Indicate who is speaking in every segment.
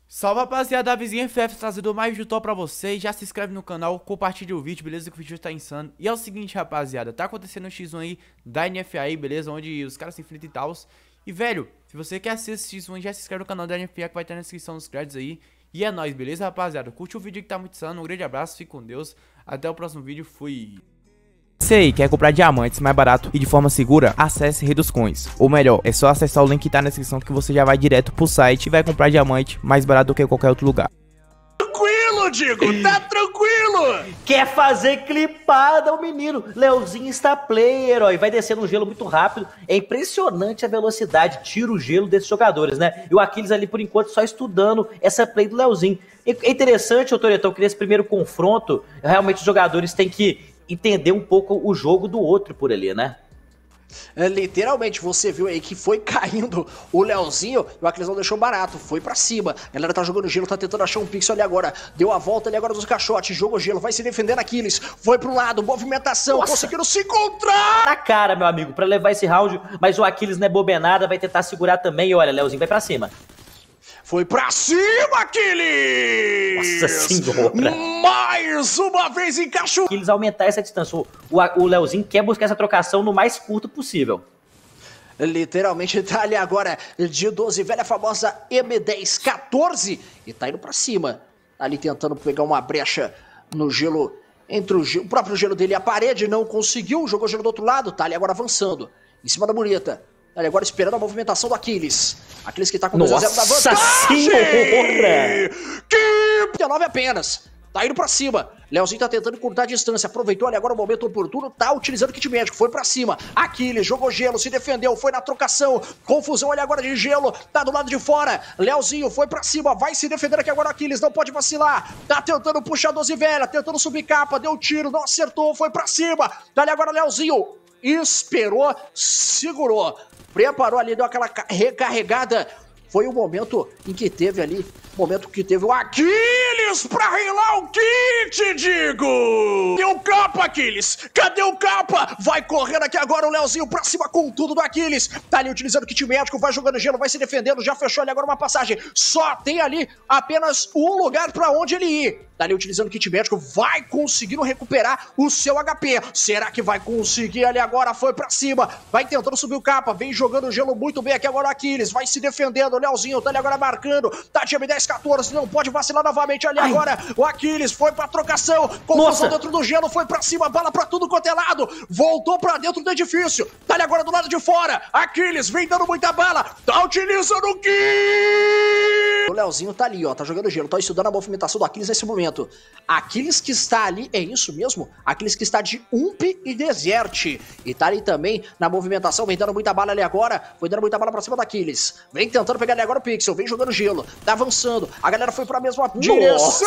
Speaker 1: Salve, rapaziada, a vizinha FF trazendo mais de top pra vocês. Já se inscreve no canal, compartilha o vídeo, beleza? Que o vídeo tá insano. E é o seguinte, rapaziada, tá acontecendo um X1 aí da NFA aí, beleza? Onde os caras se enfrentam e tal. E, velho, se você quer assistir esse X1, já se inscreve no canal da NFA que vai estar na descrição dos créditos aí. E é nóis, beleza, rapaziada? Curte o vídeo que tá muito insano. Um grande abraço, fique com Deus. Até o próximo vídeo, fui. Se aí quer comprar diamantes mais barato e de forma segura, acesse Redoscoins. Ou melhor, é só acessar o link que tá na descrição que você já vai direto pro site e vai comprar diamante mais barato do que qualquer outro lugar.
Speaker 2: Tranquilo, Digo, tá tranquilo!
Speaker 3: Quer fazer clipada o menino. Leozinho está player, ó, e vai descendo um gelo muito rápido. É impressionante a velocidade, tira o gelo desses jogadores, né? E o Aquiles ali, por enquanto, só estudando essa play do Leozinho. É interessante, ô Toretão, que nesse primeiro confronto, realmente os jogadores têm que entender um pouco o jogo do outro por ali, né?
Speaker 2: Literalmente, você viu aí que foi caindo o Leozinho e o Aquiles não deixou barato, foi pra cima. A galera tá jogando gelo, tá tentando achar um pixel ali agora. Deu a volta ali agora dos caixotes, jogou gelo, vai se defendendo Aquiles. Foi pro lado, movimentação,
Speaker 3: Nossa,
Speaker 2: conseguiram se encontrar!
Speaker 3: Na cara, meu amigo, pra levar esse round, mas o Aquiles não é bobenada, vai tentar segurar também. E olha, Leozinho vai pra cima.
Speaker 2: Foi pra cima, Aquiles!
Speaker 3: Nossa senhora!
Speaker 2: Mais uma vez encaixou!
Speaker 3: Aquiles aumentar essa distância. O Leozinho quer buscar essa trocação no mais curto possível.
Speaker 2: Literalmente tá ali agora de 12, velha famosa M10-14 e tá indo pra cima. Tá ali tentando pegar uma brecha no gelo, entre o próprio gelo dele e a parede, não conseguiu, jogou gelo do outro lado, tá ali agora avançando, em cima da mureta. Tá ali agora esperando a movimentação do Aquiles. Aquiles que tá com 2 a 0 da vantagem.
Speaker 3: Nossa senhora!
Speaker 2: Que 19 apenas. Tá indo pra cima. Leozinho tá tentando encurtar a distância. Aproveitou ali agora o momento oportuno. Tá utilizando o kit médico. Foi pra cima. Aquiles jogou gelo. Se defendeu. Foi na trocação. Confusão ali agora de gelo. Tá do lado de fora. Leozinho foi pra cima. Vai se defender aqui agora. Aquiles não pode vacilar. Tá tentando puxar 12 velha. Tentando subir capa. Deu tiro. Não acertou. Foi pra cima. Tá ali agora Leozinho. Esperou. Segurou. Preparou ali. Deu aquela recarregada. Foi o momento em que teve ali, momento que teve o Aquiles pra relar o kit, Digo! Cadê o capa, Aquiles? Cadê o capa? Vai correndo aqui agora o Leozinho pra cima com tudo do Aquiles. Tá ali utilizando o kit médico, vai jogando gelo, vai se defendendo, já fechou ali agora uma passagem. Só tem ali apenas um lugar pra onde ele ir. Tá ali utilizando o kit médico, vai conseguindo recuperar o seu HP. Será que vai conseguir ali agora? Foi pra cima, vai tentando subir o capa, vem jogando gelo muito bem aqui agora o Aquiles, vai se defendendo, o Leozinho tá ali agora marcando, tá de M10-14, não pode vacilar novamente ali agora. O Aquiles foi pra trocação, confusão dentro do gelo, foi pra cima, bala pra tudo quanto é lado, voltou pra dentro do edifício, tá ali agora do lado de fora. Aquiles vem dando muita bala, tá utilizando o kit. O Leozinho tá ali, ó, tá jogando gelo, tá estudando a movimentação do Aquiles nesse momento. Aquiles que está ali, é isso mesmo? Aquiles que está de Ump e Desert. E tá ali também na movimentação, vem dando muita bala ali agora. Foi dando muita bala pra cima do Aquiles. Vem tentando pegar ali agora o Pixel, vem jogando gelo. Tá avançando, a galera foi pra mesma direção,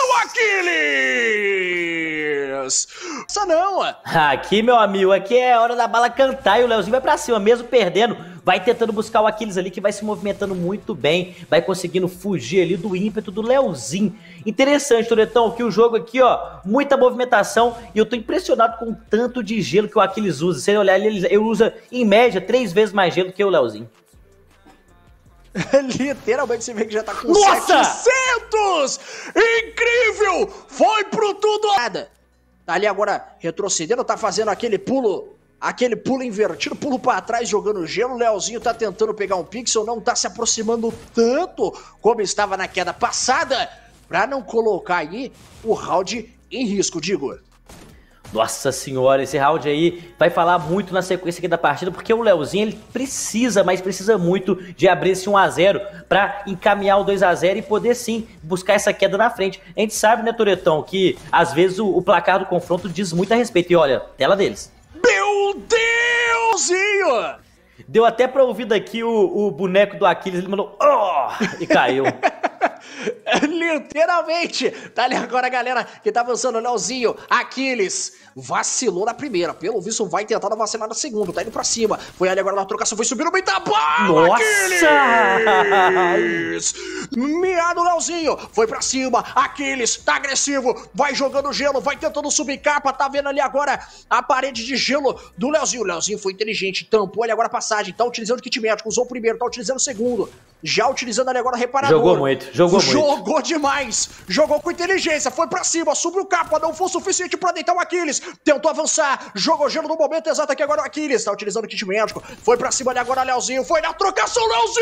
Speaker 2: Aquiles! Nossa, não!
Speaker 3: Aqui, meu amigo, aqui é hora da bala cantar e o Leozinho vai pra cima, mesmo perdendo. Vai tentando buscar o Aquiles ali, que vai se movimentando muito bem. Vai conseguindo fugir ali do ímpeto do Leozinho. Interessante, Toretão, que o jogo aqui, ó, muita movimentação. E eu tô impressionado com o tanto de gelo que o Aquiles usa. Se você olhar, ele usa, em média, 3 vezes mais gelo que o Leozinho.
Speaker 2: Literalmente você vê que já tá com
Speaker 3: Nossa!
Speaker 2: 700! Incrível! Foi pro tudo! Tá ali agora retrocedendo, tá fazendo aquele pulo invertido, pulo pra trás, jogando gelo. O Leozinho tá tentando pegar um pixel, não tá se aproximando tanto como estava na queda passada, pra não colocar aí o round em risco, Digo.
Speaker 3: Nossa senhora, esse round aí vai falar muito na sequência aqui da partida, porque o Leozinho, ele precisa, mas precisa muito de abrir esse 1 a 0 pra encaminhar o 2 a 0 e poder sim buscar essa queda na frente. A gente sabe, né, Toretão, que às vezes o placar do confronto diz muito a respeito. E olha, tela deles.
Speaker 2: Meu Deusinho!
Speaker 3: Deu até pra ouvir daqui o boneco do Aquiles, ele mandou "Oh!" e caiu.
Speaker 2: Literalmente. Tá ali agora a galera que tá avançando. Leozinho, Aquiles. Vacilou na primeira. Pelo visto vai tentar vacilar na segunda. Tá indo pra cima. Foi ali agora na trocação. Foi subir no meio da bala. Aquiles. Miado Leozinho. Foi pra cima. Aquiles tá agressivo. Vai jogando gelo. Vai tentando subir capa. Tá vendo ali agora a parede de gelo do Leozinho. O Leozinho foi inteligente. Tampou ali agora a passagem. Tá utilizando o kit médico. Usou o primeiro. Tá utilizando o segundo. Já utilizando ali agora o reparador.
Speaker 3: Jogou muito.
Speaker 2: Jogou demais. Jogou com inteligência. Foi pra cima. Subiu capa. Não foi o suficiente pra deitar o Aquiles. Tentou avançar. Jogou gelo no momento exato aqui agora o Aquiles. Tá utilizando o kit médico. Foi pra cima ali agora o Leozinho. Foi na trocação,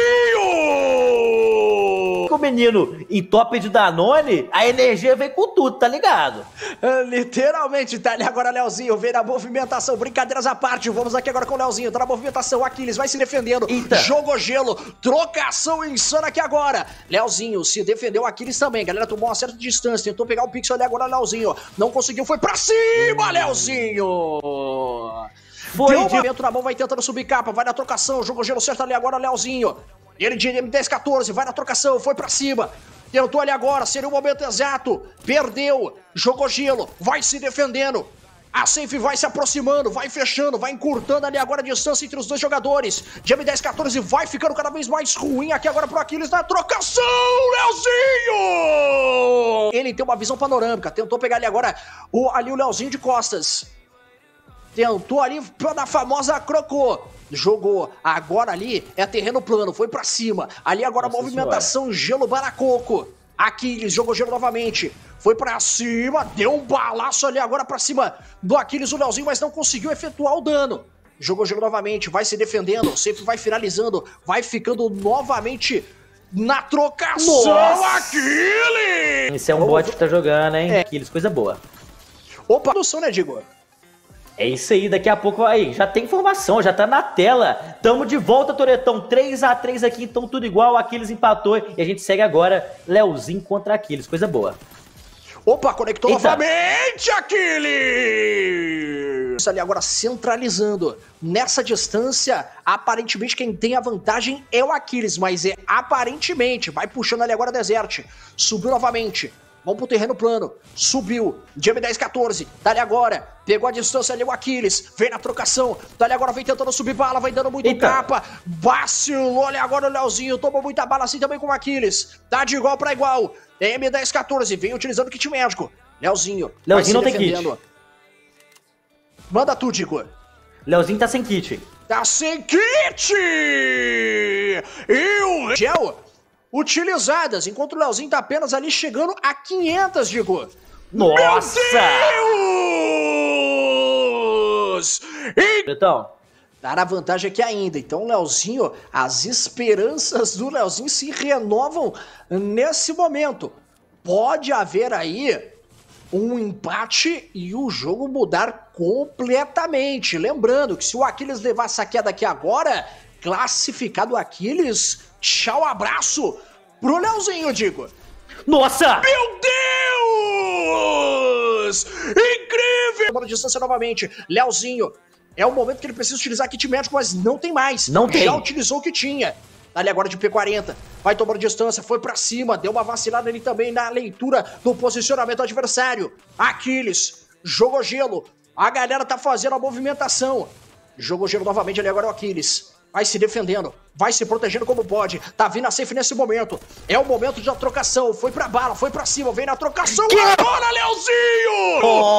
Speaker 2: Leozinho!
Speaker 3: O menino em top de Danone, a energia vem com tudo, tá ligado?
Speaker 2: Literalmente, tá ali agora Leozinho. Vem na movimentação. Brincadeiras à parte. Vamos aqui agora com o Leozinho. Tá na movimentação. Aquiles vai se defendendo.
Speaker 3: Eita.
Speaker 2: Jogou gelo. Trocação insana aqui agora. Leozinho se defendeu. Aquiles também. Galera tomou uma certa distância. Tentou pegar o pixel ali agora, Leozinho. Não conseguiu. Foi pra cima, Leozinho! Deu um momento na mão, vai tentando subir capa, vai na trocação, jogou gelo certo ali agora, Leozinho. Ele de M10-14, vai na trocação, foi pra cima. Tentou ali agora, seria o momento exato. Perdeu, jogou gelo, vai se defendendo. A Safe vai se aproximando, vai fechando, vai encurtando ali agora a distância entre os dois jogadores. De M10-14 vai ficando cada vez mais ruim aqui agora pro Aquiles na trocação, Leozinho! Ele tem uma visão panorâmica, tentou pegar ali agora o Leozinho de costas. Tentou ali na famosa crocô. Jogou. Agora ali é terreno plano. Foi pra cima. Ali agora a movimentação senhora. Gelo baracoco. Aquiles jogou gelo novamente. Foi pra cima. Deu um balaço ali agora pra cima do Aquiles, o Leozinho, mas não conseguiu efetuar o dano. Jogou gelo novamente. Vai se defendendo. O Safe vai finalizando. Vai ficando novamente na trocação. Nossa. Aquiles!
Speaker 3: Esse é um bot que tá jogando, hein? Aquiles, coisa boa.
Speaker 2: Opa, produção, né, Digo?
Speaker 3: É isso aí, daqui a pouco aí, já tem informação, já tá na tela. Tamo de volta, Toretão, 3x3 aqui, então tudo igual, Aquiles empatou e a gente segue agora, Leozinho contra Aquiles, coisa boa.
Speaker 2: Opa, conectou novamente, Aquiles! Isso ali agora centralizando. Nessa distância, aparentemente quem tem a vantagem é o Aquiles, mas é aparentemente, vai puxando ali agora a Desert. Subiu novamente. Vamos pro terreno plano. Subiu. De M10-14. Tá ali agora. Pegou a distância ali o Aquiles. Vem na trocação. Tá ali agora. Vem tentando subir bala. Vai dando muito capa. Vacilou ali agora o Leozinho. Tomou muita bala assim também com o Aquiles. Tá de igual pra igual. M10-14. Vem utilizando o kit médico. Leozinho
Speaker 3: não tem kit.
Speaker 2: Manda tu, Digo.
Speaker 3: Leozinho tá sem kit.
Speaker 2: Tá sem kit! E o gel utilizadas, enquanto o Leozinho tá apenas ali chegando a 500, Digo.
Speaker 3: Nossa!
Speaker 2: Meu Deus!
Speaker 3: Então,
Speaker 2: tá na vantagem aqui ainda. Então, o Leozinho, as esperanças do Leozinho se renovam nesse momento. Pode haver aí um empate e o jogo mudar completamente. Lembrando que se o Aquiles levar essa queda aqui agora, classificado Aquiles, tchau, abraço pro Leozinho, Digo.
Speaker 3: Nossa!
Speaker 2: Meu Deus! Incrível! Tomando distância novamente. Leozinho, é o momento que ele precisa utilizar kit médico, mas não tem mais.
Speaker 3: Não tem.
Speaker 2: Já utilizou o que tinha. Ali agora de P40, vai tomando distância, foi pra cima, deu uma vacilada ali também na leitura do posicionamento do adversário. Aquiles, jogou gelo, a galera tá fazendo a movimentação. Jogou gelo novamente ali agora o Aquiles. Vai se defendendo, vai se protegendo como pode. Tá vindo a Safe nesse momento. É o momento da trocação. Foi pra bala, foi pra cima, vem na trocação. Agora, Leozinho!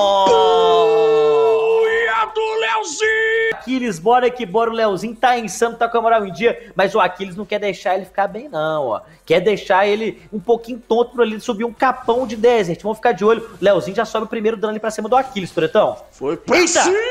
Speaker 2: Do Leozinho!
Speaker 3: Aquiles, bora que bora, o Leozinho tá insano, tá com a moral em dia, mas o Aquiles não quer deixar ele ficar bem não, ó. Quer deixar ele um pouquinho tonto por ali, subir um capão de Desert. Vamos ficar de olho, o Leozinho já sobe o primeiro dano ali pra cima do Aquiles, Toretão.
Speaker 2: Foi pra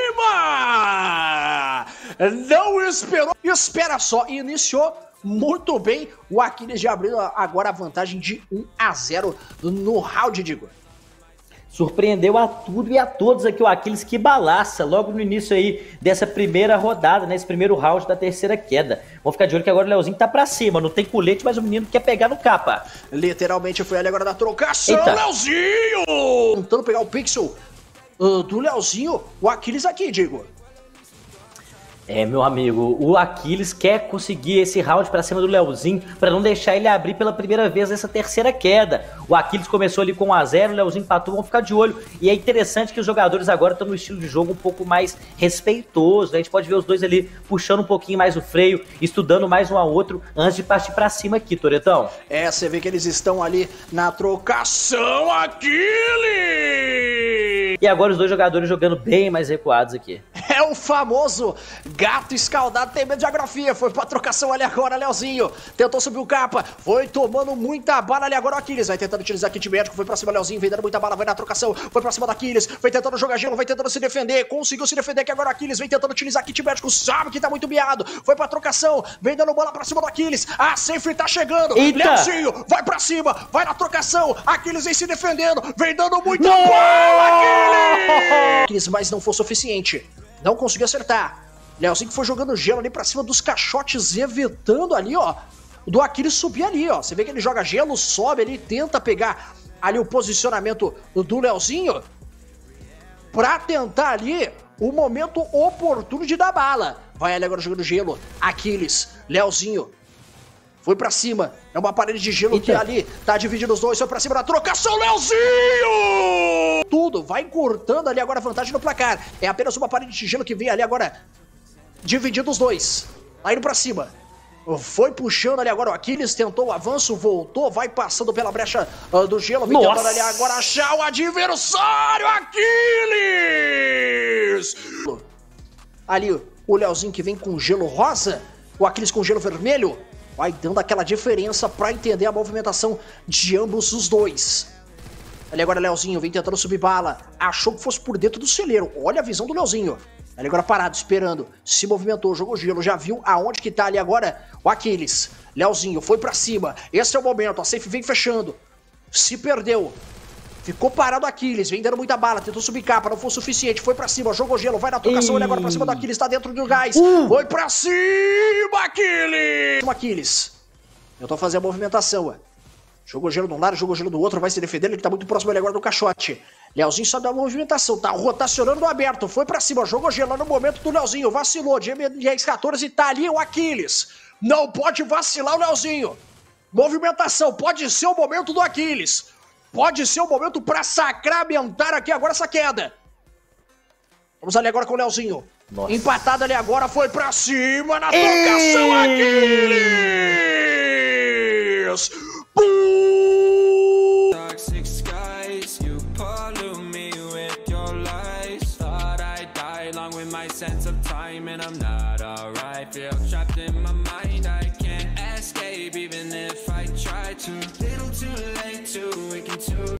Speaker 2: cima! Não esperou, espera só, iniciou muito bem. O Aquiles já abriu agora a vantagem de 1-0 no round, Digo.
Speaker 3: Surpreendeu a tudo e a todos aqui o Aquiles, que balaça logo no início aí dessa primeira rodada, né? Esse primeiro round da terceira queda. Vamos ficar de olho que agora o Leozinho tá pra cima, não tem colete, mas o menino quer pegar no capa.
Speaker 2: Literalmente foi ali agora da trocação, Leozinho! Tentando pegar o pixel do Leozinho, o Aquiles aqui, Digo.
Speaker 3: É, meu amigo, o Aquiles quer conseguir esse round pra cima do Leozinho pra não deixar ele abrir pela primeira vez nessa terceira queda. O Aquiles começou ali com 1 a 0, o Leozinho empatou, vão ficar de olho. E é interessante que os jogadores agora estão no estilo de jogo um pouco mais respeitoso, né? A gente pode ver os dois ali puxando um pouquinho mais o freio, estudando mais um ao outro antes de partir pra cima aqui, Toretão.
Speaker 2: É, você vê que eles estão ali na trocação, Aquiles!
Speaker 3: E agora os dois jogadores jogando bem mais recuados aqui.
Speaker 2: É o famoso gato escaldado, tem medo de geografia. Foi pra trocação ali agora, Leozinho. Tentou subir o capa, foi tomando muita bala ali agora o Aquiles. Vai tentando utilizar kit médico, foi pra cima, Leozinho, vem dando muita bala, vai na trocação. Foi pra cima do Aquiles, vem tentando jogar gelo, vai tentando se defender. Conseguiu se defender aqui agora o Aquiles, vem tentando utilizar kit médico, sabe que tá muito miado. Foi pra trocação, vem dando bola pra cima do Aquiles. A safe tá chegando.
Speaker 3: Eita.
Speaker 2: Leozinho, vai pra cima, vai na trocação. Aquiles vem se defendendo, vem dando muita bala, Aquiles! Mas não foi suficiente. Não conseguiu acertar. Leozinho que foi jogando gelo ali pra cima dos caixotes, evitando ali, ó, do Aquiles subir ali, ó. Você vê que ele joga gelo, sobe ali, tenta pegar ali o posicionamento do Leozinho pra tentar ali o momento oportuno de dar bala. Vai ali agora jogando gelo. Aquiles, Leozinho. Foi pra cima. É uma parede de gelo que ali tá dividindo os dois. Foi pra cima da trocação, Leozinho! Tudo vai cortando ali agora a vantagem no placar. É apenas uma parede de gelo que vem ali agora dividindo os dois. Tá indo pra cima. Foi puxando ali agora o Aquiles. Tentou o avanço, voltou. Vai passando pela brecha do gelo. Vem tentando ali agora achar o adversário, Aquiles! Ali o Leozinho que vem com gelo rosa. O Aquiles com gelo vermelho. Vai dando aquela diferença pra entender a movimentação de ambos os dois. Ali agora Leozinho vem tentando subir bala. Achou que fosse por dentro do celeiro. Olha a visão do Leozinho. Ali agora parado, esperando. Se movimentou, jogou gelo. Já viu aonde que tá ali agora o Aquiles. Leozinho foi pra cima. Esse é o momento. A safe vem fechando. Se perdeu. Ficou parado Aquiles, vem dando muita bala, tentou subir capa, não foi o suficiente, foi pra cima, jogou gelo, vai na trocação, ele agora pra cima do Aquiles, tá dentro do gás, foi pra cima, Aquiles! Aquiles, eu tô fazendo a movimentação, ó. Jogou gelo de um lado, jogou gelo do outro, vai se defender, ele tá muito próximo ali agora do caixote. Leozinho só dá uma movimentação, tá rotacionando no aberto, foi pra cima, jogou gelo no momento do Leozinho, vacilou, de GX14 tá ali o Aquiles. Não pode vacilar o Leozinho. Movimentação, pode ser o momento do Aquiles. Pode ser o momento pra sacramentar aqui agora essa queda. Vamos ali agora com o Leozinho. Nossa. Empatado ali agora, foi pra cima na trocação, Aquiles! Toxic skies, you pollute me with your lies. Thought I died along with my sense of time, and I'm not alright. Feel trapped in my mind, I can't escape even if I try to. Little too late to